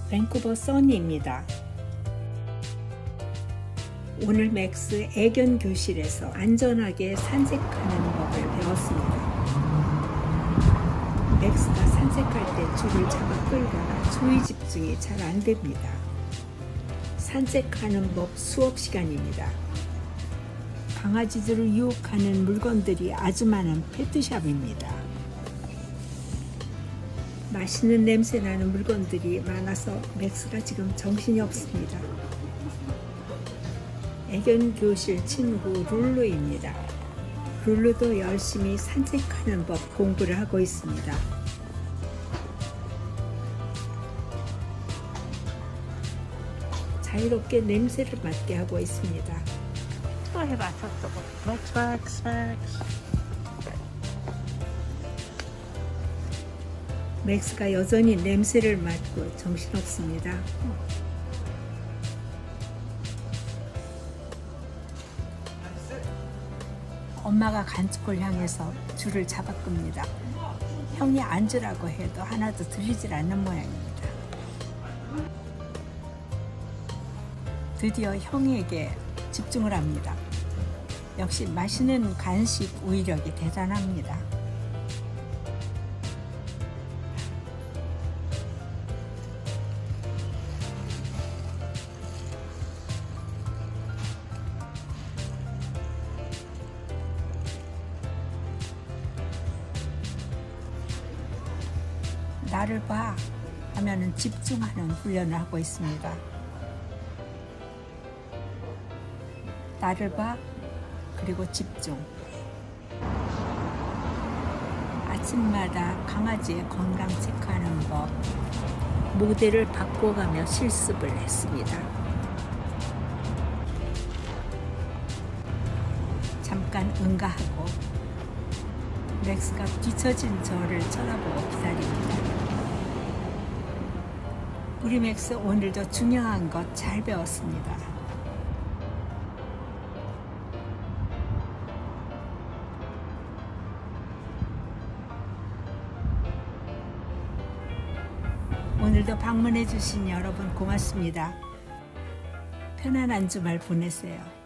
밴쿠버 써니입니다. 오늘 맥스 애견 교실에서 안전하게 산책하는 법을 배웠습니다. 맥스가 산책할 때 줄을 잡아 끌다가 주의 집중이 잘 안됩니다. 산책하는 법 수업 시간입니다. 강아지들을 유혹하는 물건들이 아주 많은 페트샵입니다. 맛있는 냄새 나는 물건들이 많아서 맥스가 지금 정신이 없습니다. 애견 교실 친구 룰루입니다. 룰루도 열심히 산책하는 법 공부를 하고 있습니다. 자유롭게 냄새를 맡게 하고 있습니다. 또 해봐, 저쪽. 맥스. 맥스가 여전히 냄새를 맡고 정신없습니다. 엄마가 간쪽을 향해서 줄을 잡아 끕니다. 형이 앉으라고 해도 하나도 들리질 않는 모양입니다. 드디어 형에게 집중을 합니다. 역시 맛있는 간식 우위력이 대단합니다. 나를 봐 하면은 집중하는 훈련을 하고 있습니다. 나를 봐, 그리고 집중. 아침마다 강아지의 건강 체크하는 법, 모델을 바꿔가며 실습을 했습니다. 잠깐 응가하고 맥스가 뒤처진 저를 쳐다보고 기다립니다. 우리 맥스 오늘도 중요한 것 잘 배웠습니다. 오늘도 방문해 주신 여러분 고맙습니다. 편안한 주말 보내세요.